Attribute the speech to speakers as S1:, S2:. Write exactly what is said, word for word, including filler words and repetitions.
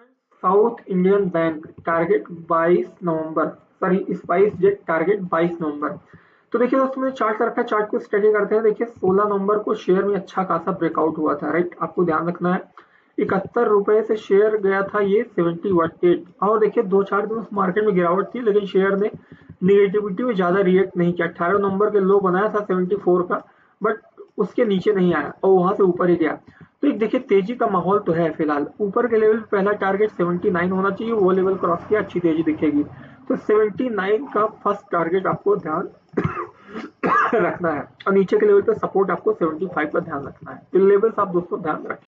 S1: South Indian bank target बाईस नवंबर, sorry SpiceJet target बाईस नवंबर। तो देखिए दोस्तों मैंने चार्ट रखा है, चार्ट को स्टडी करते हैं। देखिए सोलह नवंबर को शेयर में अच्छा खासा ब्रेकआउट हुआ था, राइट, आपको ध्यान रखना है। इकहत्तर रुपए से शेयर गया था ये सेवेंटी वन एट, और देखिए दो चार दिन मार्केट में गिरावट थी लेकिन शेयर ने निगेटिविटी में ज्यादा रिएक्ट नहीं किया। अठारह नवंबर के लो बनाया था सेवेंटी फोर का, बट उसके नीचे नहीं आया और वहां से ऊपर ही गया। तो एक देखिए तेजी का माहौल तो है फिलहाल। ऊपर के लेवल पे पहला टारगेट सेवेंटी नाइन होना चाहिए, वो लेवल क्रॉस किया अच्छी तेजी दिखेगी। तो सेवेंटी नाइन का फर्स्ट टारगेट आपको ध्यान रखना है, और नीचे के लेवल पे सपोर्ट आपको सेवेंटी फाइव का ध्यान रखना है। इन लेवल्स आप दोस्तों ध्यान रखें।